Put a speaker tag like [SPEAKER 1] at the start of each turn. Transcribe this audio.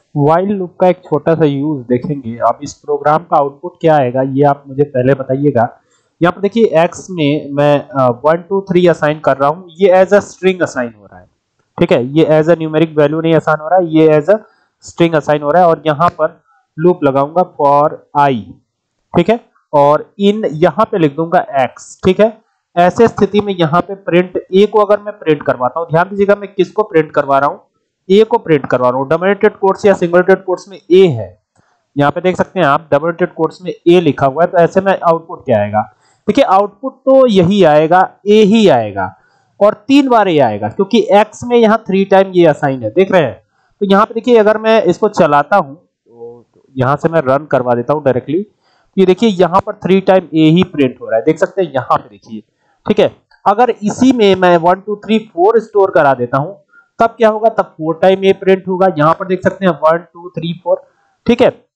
[SPEAKER 1] While loop का एक छोटा सा यूज देखेंगे। अब इस प्रोग्राम का आउटपुट क्या आएगा ये आप मुझे पहले बताइएगा। यहाँ पर देखिए x में मैं 1 2 3 असाइन कर रहा हूँ, ये एज अ स्ट्रिंग असाइन हो रहा है। ठीक है, ये एज अ न्यूमेरिक वैल्यू नहीं असाइन हो रहा है, ये एज अ स्ट्रिंग असाइन हो रहा है। और यहाँ पर लूप लगाऊंगा फॉर i। ठीक है, और इन यहाँ पे लिख दूंगा x। ठीक है, ऐसे स्थिति में यहाँ पे प्रिंट a को अगर मैं प्रिंट करवाता हूँ, ध्यान दीजिएगा मैं किसको प्रिंट करवा रहा हूँ, a को प्रिंट करवा रहा हूँ। डबल एटेड कोट्स या सिंगल एटेड कोट्स में a है, यहाँ पे देख सकते हैं आप डबल एटेड कोट्स में a लिखा हुआ है। तो ऐसे में आउटपुट क्या आएगा, देखिए आउटपुट तो यही आएगा, a ही आएगा और 3 बार a आएगा क्योंकि x में यहाँ 3 टाइम ये असाइन है, देख रहे हैं। तो यहाँ पे देखिए अगर मैं इसको चलाता हूँ तो यहाँ से मैं रन करवा देता हूँ डायरेक्टली, ये देखिए यहाँ पर 3 टाइम a ही प्रिंट हो रहा है, देख सकते हैं यहाँ पे देखिए। ठीक है, अगर इसी में मैं 1 2 3 4 स्टोर करा देता हूँ तब क्या होगा, तब 4 टाइम ए प्रिंट होगा। यहाँ पर देख सकते हैं 1 2 3 4। ठीक है,